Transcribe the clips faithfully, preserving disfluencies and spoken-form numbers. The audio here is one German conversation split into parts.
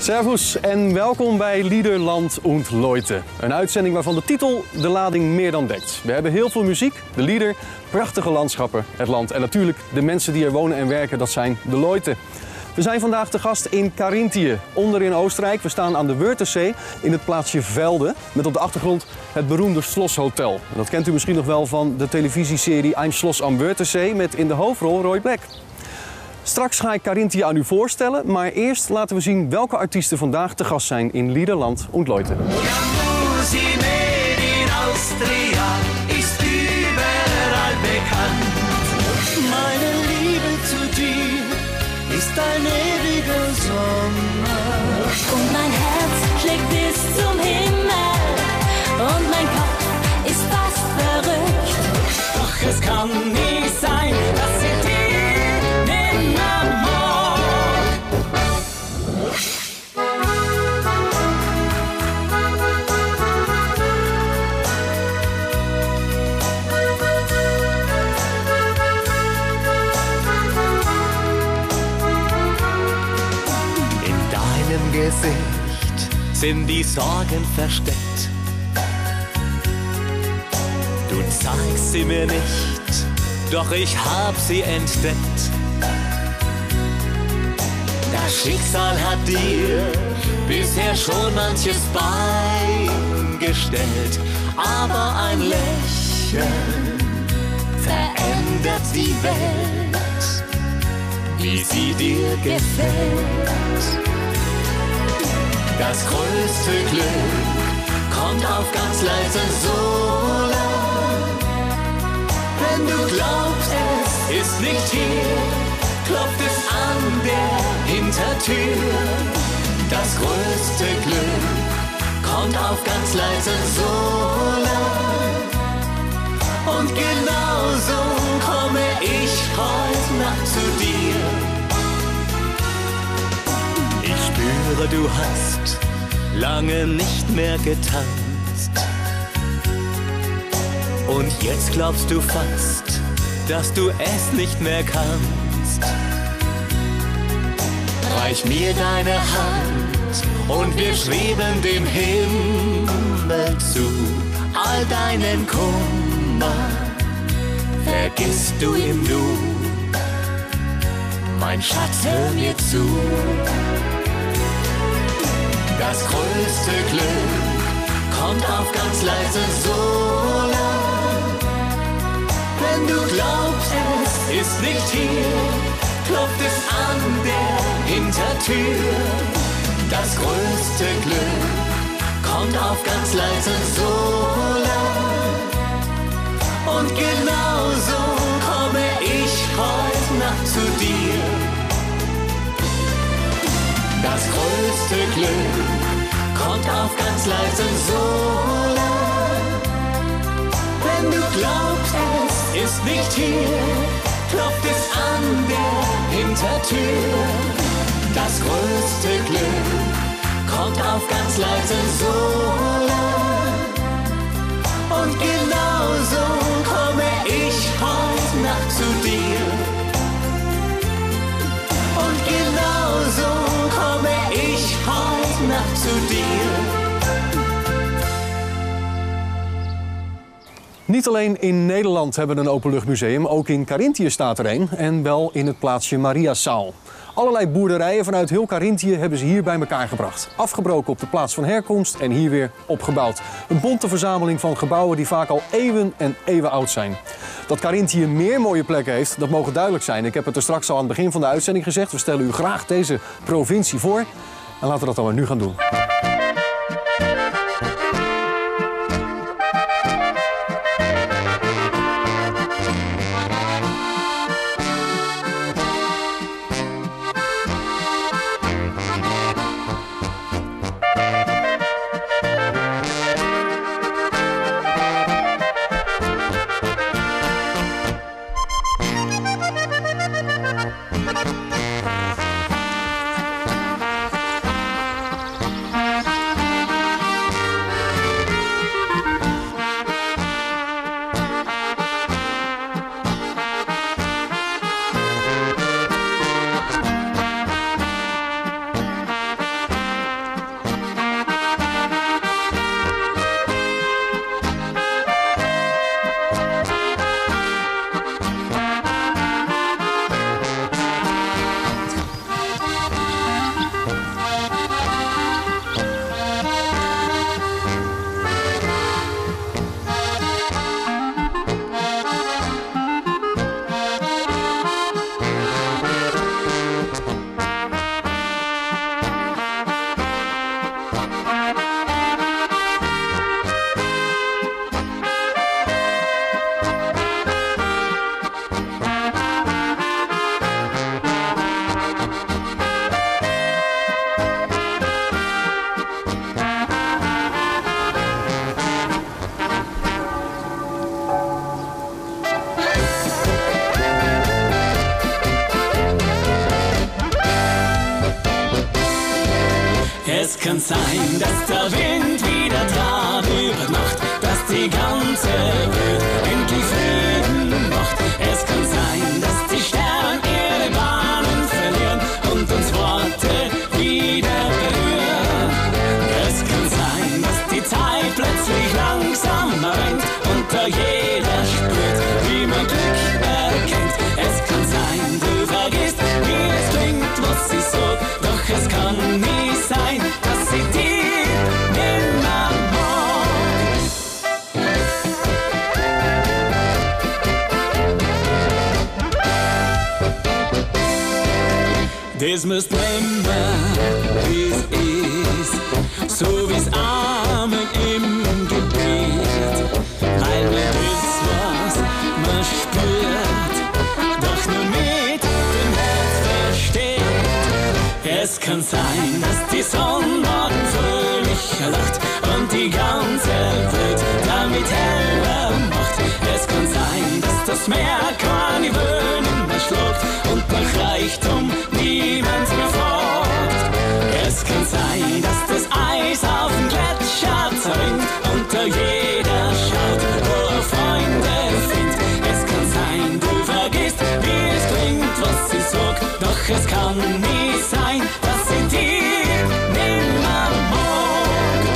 Servus en welkom bij Lieder, Land und Leute. Een uitzending waarvan de titel de lading meer dan dekt. We hebben heel veel muziek, de lieder, prachtige landschappen, het land en natuurlijk de mensen die er wonen en werken, dat zijn de Leute. We zijn vandaag te gast in Carinthië, onder in Oostenrijk. We staan aan de Wörthersee in het plaatsje Velde, met op de achtergrond het beroemde Schlosshotel. Dat kent u misschien nog wel van de televisieserie Ein Schloss am Wörthersee met in de hoofdrol Roy Black. Straks ga ik Carinthië aan u voorstellen, maar eerst laten we zien welke artiesten vandaag te gast zijn in Lieder, Land und Leute. Meine Liebe zu dir ist ein ewiger Sommer. Und mein Herz schlägt bis zum Himmel und mein Kopf ist fast verrückt. Doch es kann nicht sein, dass ich dir nimmer mag. In deinem Gesicht sind die Sorgen versteckt. Du zeigst sie mir nicht, doch ich hab sie entdeckt. Das Schicksal hat dir bisher schon manches beigestellt, aber ein Lächeln verändert die Welt, wie sie dir gefällt. Das größte Glück kommt auf ganz leisen Sohle. Wenn du glaubst, es ist nicht hier, klopft es an der Hintertür. Das größte Glück kommt auf ganz leise Sohle. Und genauso komme ich heute Nacht zu dir. Ich spüre, du hast lange nicht mehr getanzt. Und jetzt glaubst du fast, dass du es nicht mehr kannst. Reich mir deine Hand und wir schweben dem Himmel zu. All deinen Kummer vergisst du im Nu. Mein Schatz, hör mir zu. Das größte Glück kommt auf ganz leise Sohle. Wenn du glaubst, es ist nicht hier, klopft es an der Hintertür. Das größte Glück kommt auf ganz leise Sohle. Und genauso komme ich heute Nacht zu dir. Das größte Glück kommt auf ganz leise Sohle. Wenn du glaubst, es ist nicht hier, klopft es an der Hintertür. Das größte Glück kommt auf ganz leise Sohle. Und genauso komme ich heute Nacht zu dir. Und genauso komme ich heute Nacht zu dir. Niet alleen in Nederland hebben we een openluchtmuseum, ook in Carinthië staat er een. En wel in het plaatsje Mariazaal. Allerlei boerderijen vanuit heel Carinthië hebben ze hier bij elkaar gebracht. Afgebroken op de plaats van herkomst en hier weer opgebouwd. Een bonte verzameling van gebouwen die vaak al eeuwen en eeuwen oud zijn. Dat Carinthië meer mooie plekken heeft, dat mogen duidelijk zijn. Ik heb het er straks al aan het begin van de uitzending gezegd. We stellen u graag deze provincie voor. En laten we dat dan maar nu gaan doen. Es kann sein, dass der Wind wieder Draht über Nacht, dass die ganze Welt endlich Frieden macht. Es kann sein, dass die Sterne ihre Bahnen verlieren und uns Worte wieder berühren. Es kann sein, dass die Zeit plötzlich langsamer rennt und da jeder spürt, wie man Glück erkennt. Es kann sein, du vergisst, wie es klingt, was ich sag, doch es kann nie sein, dass ich dich nimmer mag. Das müsst nimmer, wie's ist, so wie's Amen im Gebet, weil man das, was man spürt, doch nur mit dem Herz versteht. Es kann sein, dass die Sonne morgen fröhlicher lacht und die ganze Welt damit heller macht. Es kann sein, dass das Meer keine Wellen mehr schluckt und nach Reichtum niemand mehr fragt. Es kann sein, dass das Eis auf dem Gletscher zerrinnt und da jeder schaut, wo er Freunde findet. Es kann sein, du vergisst, wie es klingt, was ich sag, doch es kann nie sein, dass ich dich nimmer mag.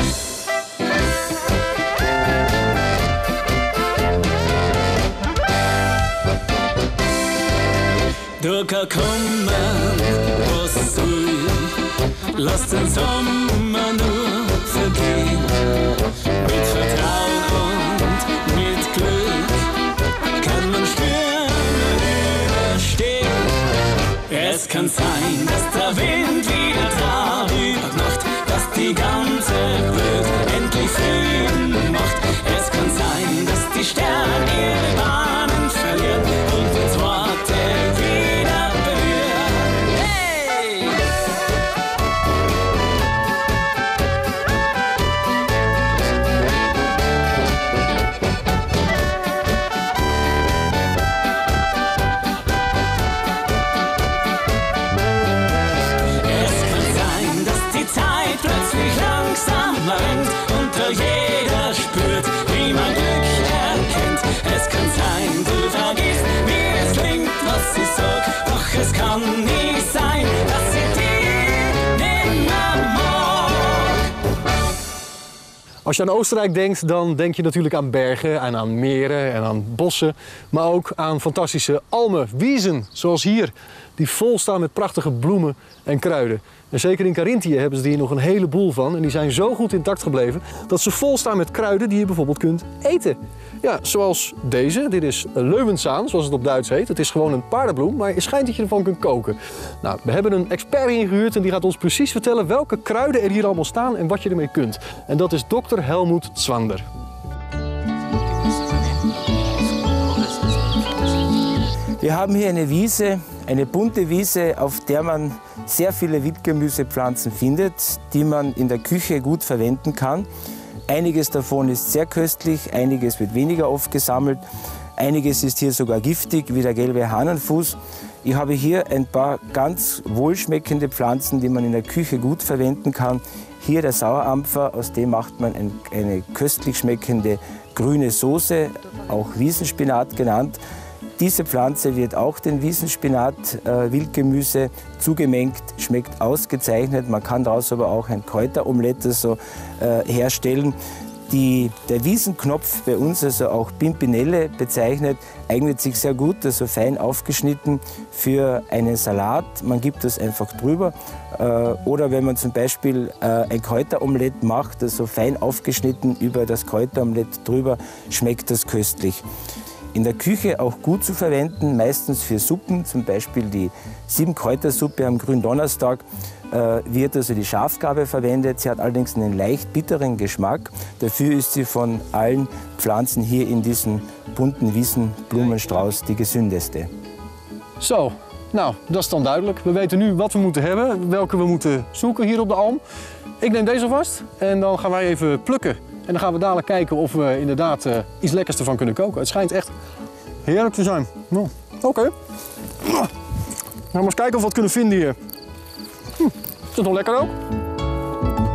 Du kann kommen, was soll, lass den Sommer nur vergehen. Mit Vertrauen und mit Glück kann man Stürme überstehen. Es kann sein, dass der Wind wieder darüber macht, dass die ganze Welt endlich Frieden macht. Es kann sein, dass die Sterne ihre Bahnen verlieren und uns Worte wieder berühren. Hey! Es kann sein, dass die Zeit plötzlich langsamer rennt und da jeder spürt, wie man Glück erkennt. Es kann sein, du vergisst, wie es klingt, was ich sag, doch es kann nie sein, dass ich dich nimmer mag. Als je aan Oostenrijk denkt, dan denk je natuurlijk aan bergen en aan meren en aan bossen. Maar ook aan fantastische almen, wiesen, zoals hier. Die vol staan met prachtige bloemen en kruiden. En zeker in Carinthië hebben ze hier nog een heleboel van. En die zijn zo goed intact gebleven dat ze vol staan met kruiden die je bijvoorbeeld kunt eten. Ja, zoals deze. Dit is Löwenzahn, zoals het op Duits heet. Het is gewoon een paardenbloem, maar je schijnt dat je ervan kunt koken. Nou, we hebben een expert ingehuurd en die gaat ons precies vertellen welke kruiden er hier allemaal staan en wat je ermee kunt. En dat is dokter Helmut Zwander. Wir haben hier eine Wiese, eine bunte Wiese, auf der man sehr viele Wildgemüsepflanzen findet, die man in der Küche gut verwenden kann. Einiges davon ist sehr köstlich, einiges wird weniger oft gesammelt, einiges ist hier sogar giftig, wie der gelbe Hahnenfuß. Ich habe hier ein paar ganz wohlschmeckende Pflanzen, die man in der Küche gut verwenden kann. Hier der Sauerampfer, aus dem macht man ein, eine köstlich schmeckende grüne Soße, auch Wiesenspinat genannt. Diese Pflanze wird auch den Wiesenspinat, äh, Wildgemüse, zugemengt, schmeckt ausgezeichnet. Man kann daraus aber auch ein Kräuteromelett so, äh, herstellen. Die, der Wiesenknopf, bei uns also auch Pimpinelle bezeichnet, eignet sich sehr gut, also fein aufgeschnitten für einen Salat. Man gibt das einfach drüber. Äh, oder wenn man zum Beispiel äh, ein Kräuteromelett macht, also fein aufgeschnitten über das Kräuteromelett drüber, schmeckt das köstlich. In der Küche auch gut zu verwenden, meistens für Suppen, zum Beispiel die Siebenkräutersuppe am Gründonnerstag, äh, wird also die Schafgarbe verwendet. Sie hat allerdings einen leicht bitteren Geschmack. Dafür ist sie von allen Pflanzen hier in diesem bunten Wiesenblumenstrauß die gesündeste. Zo, nou, dat is dan duidelijk. We weten nu wat we moeten hebben, welke we moeten zoeken hier op de alm. Ik neem deze vast en dan gaan wij even plukken. En dan gaan we dadelijk kijken of we inderdaad uh, iets lekkers ervan kunnen koken. Het schijnt echt heerlijk te zijn. Nou, oké. Okay. Nou, gaan we eens kijken of we wat kunnen vinden hier. Hm, is het nog lekker ook?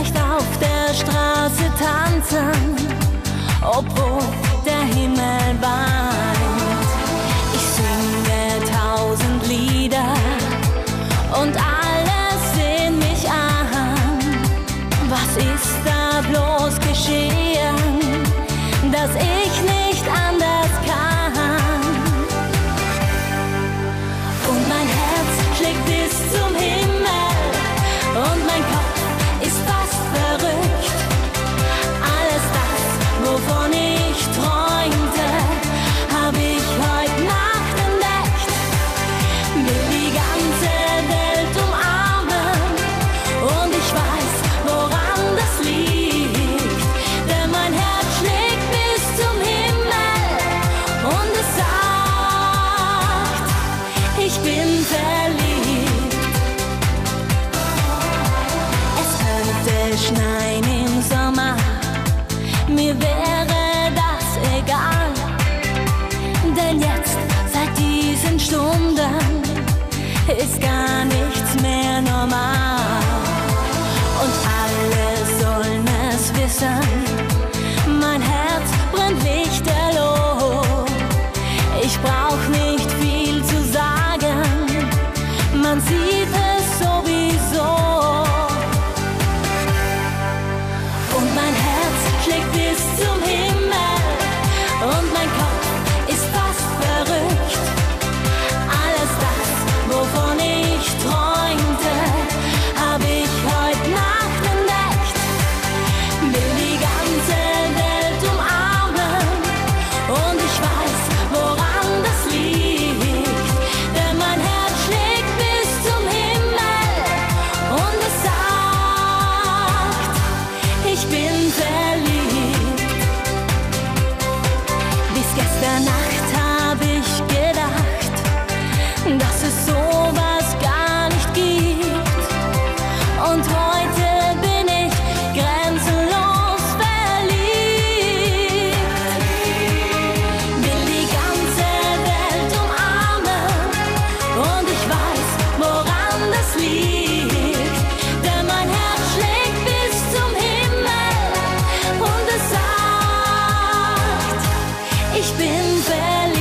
nicht auf der Straße tanzen, obwohl der Himmel weint. Ich singe tausend Lieder und alle sehen mich an. Was ist da bloß geschehen, dass ich nicht anders kann? Und mein Herz schlägt bis zum Himmel und mein Kopf ist fast verrückt. Alles das, wovon ich träumte, hab ich heute Nacht entdeckt. Will die ganze Welt umarmen und ich weiß, woran das liegt. Denn mein Herz schlägt bis zum Himmel und es sagt, ich bin verliebt. Es könnte schneien im Sommer, mir wäre das egal. Denn jetzt, seit diesen Stunden, ist gar nichts mehr normal. Und alle sollen es wissen, mein Herz brennt lichterloh. Ich brauch nicht viel zu sagen, man sieht es sowieso. Und mein Herz schlägt bis zum Himmel und mein Kopf ist fast verrückt. Alles das, wovon ich träumte, hab ich heute Nacht entdeckt. Will die ganze Welt umarmen und ich weiß, woran das liegt. Denn mein Herz schlägt bis zum Himmel und es sagt, ich bin verliebt. Bis gestern Nacht hab ich gedacht, dass es sowas gar nicht gibt. Und heute bin ich grenzenlos verliebt. Will die ganze Welt umarmen und ich weiß, woran das liegt. Denn mein Herz schlägt bis zum Himmel und es sagt, ich bin verliebt.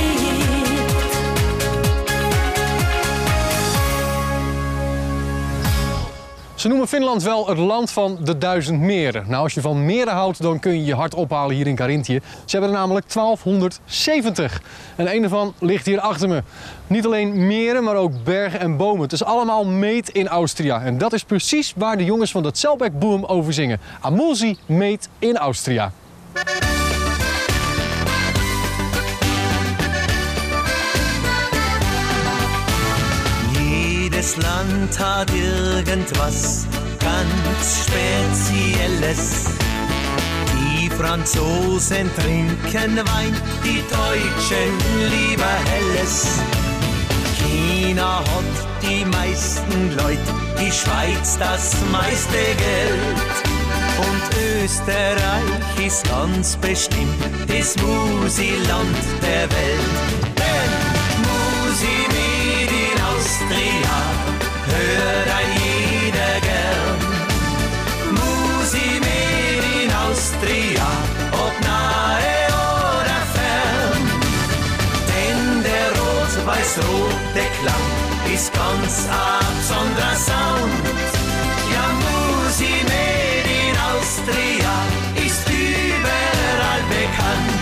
Ze noemen Finland wel het land van de duizend meren. Nou, als je van meren houdt, dan kun je je hart ophalen hier in Carinthië. Ze hebben er namelijk twaalfhonderdzeventig. En een ervan ligt hier achter me. Niet alleen meren, maar ook bergen en bomen. Het is allemaal Made in Austria. En dat is precies waar de jongens van de Zellbeck-Boom over zingen. Amulsi Made in Austria. Jedes Land hat irgendwas ganz Spezielles. Die Franzosen trinken Wein, die Deutschen lieber Helles. China hat die meisten Leute, die Schweiz das meiste Geld. Und Österreich ist ganz bestimmt das Musi-Land der Welt. Denn Musi Made in Austria hört ein jeder gern. Musi Made in Austria, ob nahe oder fern. Denn der rot-weiß-rote Klang ist ganz ein besonderer Sound. Ja, Musi Made in Austria ist überall bekannt.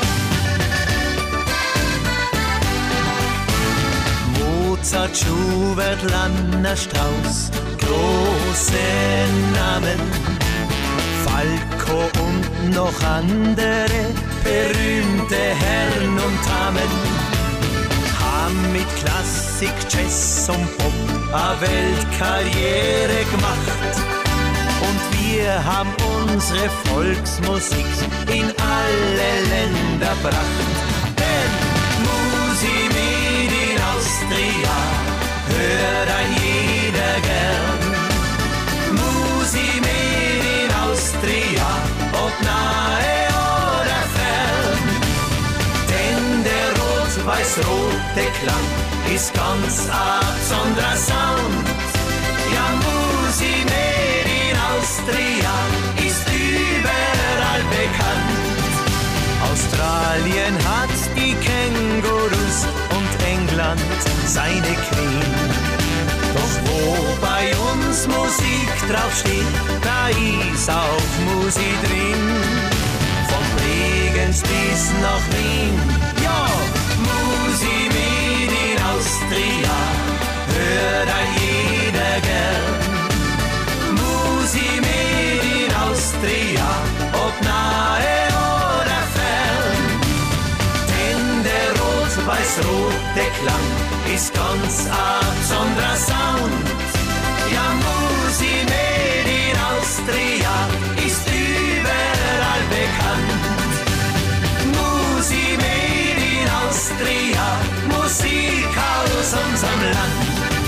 Mozart, Schubert, Lanner, Strauss, große Namen. Falco und noch andere berühmte Herren und Damen haben mit Klassik, Jazz und Pop eine Weltkarriere gemacht. Und wir haben unsere Volksmusik in alle Länder gebracht. Denn Musi Made in Austria hört ein jeder gern. Musi Made in Austria, ob nahe oder fern. Denn der rot-weiß-rote Klang ist ganz ein besonderer Sound. Ja, Musi Made in Austria Austria ist überall bekannt. Australien hat die Kängurus und England seine Queen. Doch wo bei uns Musik draufsteht, da ist auch Musik drin. Von Bregenz bis nach Wien, ja, Musik mit in Austria, hört ein jeder gern. Musik mit in Austria, ob nahe oder fern. Denn der rot-weiß-rote Klang ist ganz ein besonderer Sound. Ja, Musik mit in Austria ist überall bekannt. Musik mit in Austria, Musik aus unserem Land.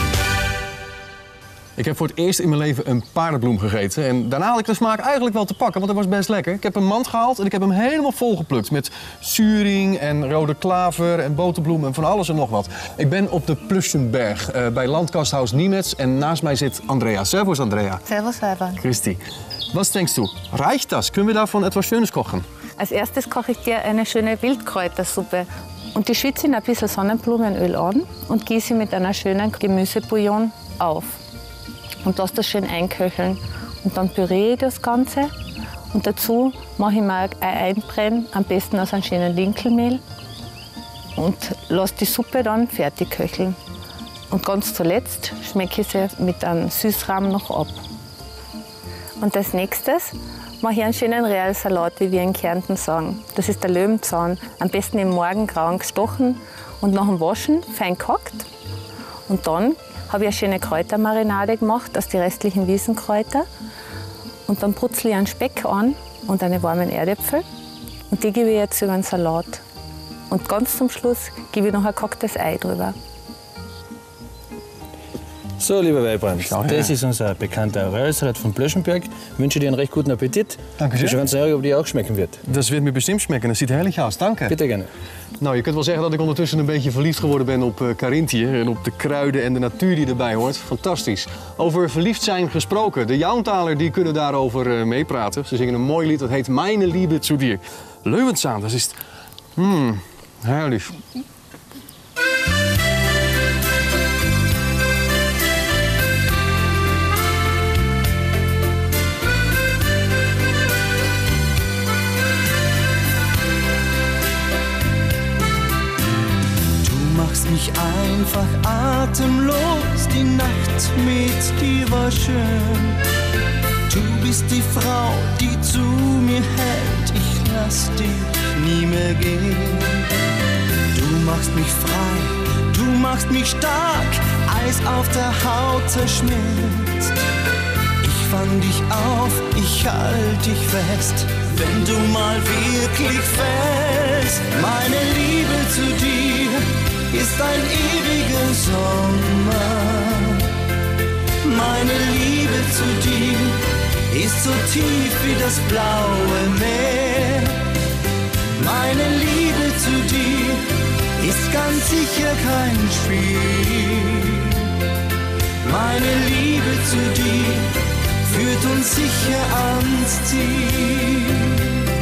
Ik heb voor het eerst in mijn leven een paardenbloem gegeten. En daarna had ik de smaak eigenlijk wel te pakken, want dat was best lekker. Ik heb een mand gehaald en ik heb hem helemaal volgeplukt met zuring en rode klaver en boterbloem en van alles en nog wat. Ik ben op de Plüschenberg uh, bij Landgasthaus Niemetz en naast mij zit Andrea. Servus, Andrea. Servus, Weiber. Christi. Was denkst du? Reicht das? Können wir davon etwas Schönes kochen? Als erstes koche ich dir eine schöne Wildkräutersuppe. Und die schütze in ein bisschen Sonnenblumenöl an und gieße mit einer schönen Gemüsebouillon auf. Und lasse das schön einköcheln. Und dann püriere ich das Ganze. Und dazu mache ich mir ein Ei einbrennen, am besten aus einem schönen Dinkelmehl. Und lasse die Suppe dann fertig köcheln. Und ganz zuletzt schmecke ich sie mit einem Süßrahm noch ab. Und als nächstes mache ich einen schönen Realsalat, wie wir in Kärnten sagen. Das ist der Löwenzahn, am besten im Morgengrauen gestochen und nach dem Waschen fein gehackt. Und dann habe ich eine schöne Kräutermarinade gemacht aus den restlichen Wiesenkräuter. Und dann brutzle ich einen Speck an und eine warmen Erdäpfel. Und die gebe ich jetzt über den Salat. Und ganz zum Schluss gebe ich noch ein gehacktes Ei drüber. So, lieber Weibrand, Schau her. das ist unser bekannter Röllsalat von Plöschenberg. Ich wünsche dir einen recht guten Appetit. Danke Ich bin sehr. schon ganz neugierig, ob dir auch schmecken wird. Das wird mir bestimmt schmecken. Das sieht herrlich aus. Danke. Bitte gerne. Nou, je kunt wel zeggen dat ik ondertussen een beetje verliefd geworden ben op uh, Carinthië en op de kruiden en de natuur die erbij hoort. Fantastisch. Over verliefd zijn gesproken. De Jauntaler die kunnen daarover uh, meepraten. Ze zingen een mooi lied dat heet Meine Liebe zu dir. Löwenzahn, dat is... Hmm, herrlich. Mich einfach atemlos, die Nacht mit dir war schön. Du bist die Frau, die zu mir hält, ich lass dich nie mehr gehen. Du machst mich frei, du machst mich stark, Eis auf der Haut zerschmilzt. Ich fang dich auf, ich halt dich fest, wenn du mal wirklich fällst. Meine Liebe zu dir ist ein ewiger Sommer. Meine Liebe zu dir ist so tief wie das blaue Meer. Meine Liebe zu dir ist ganz sicher kein Spiel. Meine Liebe zu dir führt uns sicher ans Ziel.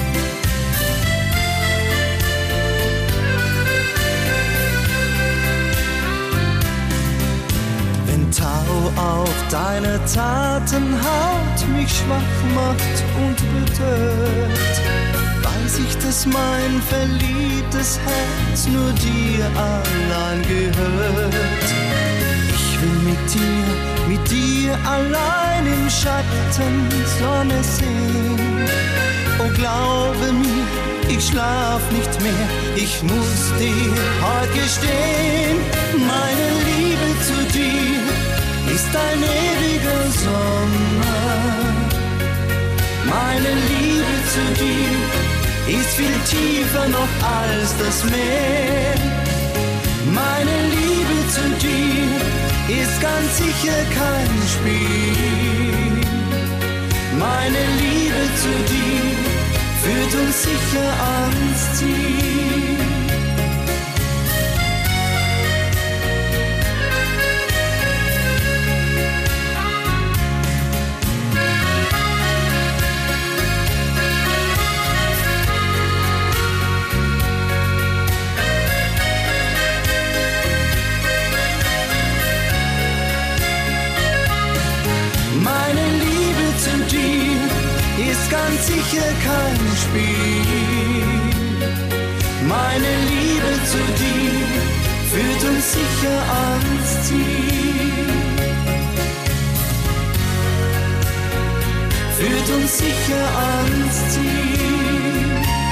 Tau auf deiner zarten Haut mich schwach macht und betört, weiß ich, dass mein verliebtes Herz nur dir allein gehört. Ich will mit dir, mit dir allein im Schatten Sonne sehen. Oh, glaube mir, ich schlaf nicht mehr, ich muss dir heute gestehen, meine Liebe zu dir ist ein ewiger Sommer. Meine Liebe zu dir ist viel tiefer noch als das Meer. Meine Liebe zu dir ist ganz sicher kein Spiel. Meine Liebe zu dir führt uns sicher ans Ziel. sicher kein Spiel. Meine Liebe zu dir führt uns sicher ans Ziel. Führt uns sicher ans Ziel.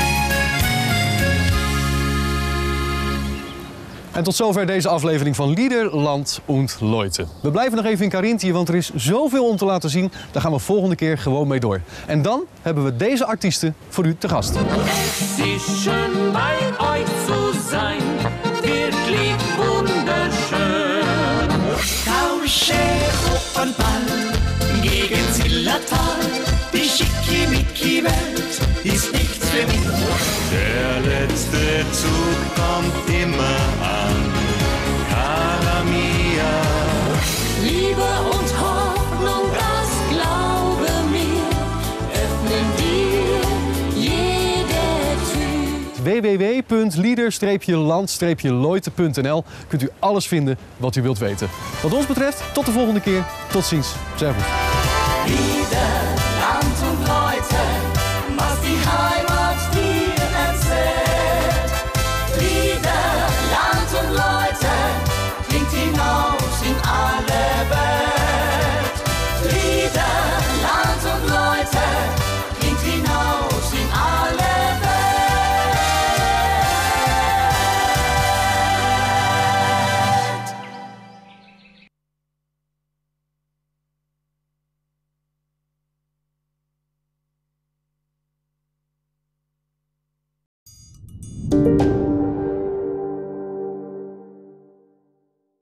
En tot zover deze aflevering van Lieder, Land und Leute. We blijven nog even in Carinthië, want er is zoveel om te laten zien. Daar gaan we volgende keer gewoon mee door. En dan hebben we deze artiesten voor u te gast. Es ist schön bei euch zu sein, wirklich wunderschön. Tausche Opernball gegen Zillertal, die schickimicki-Welt ist nichts für mich. Der letzte Zug kommt immer an, cara mia. Liebe und Hoffnung, das glaube mir, öffnen dir jede Tür. w w w punt lieder land leute punt n l kunt u alles vinden wat u wilt weten. Wat ons betreft, tot de volgende keer. Tot ziens. Servus. Lieder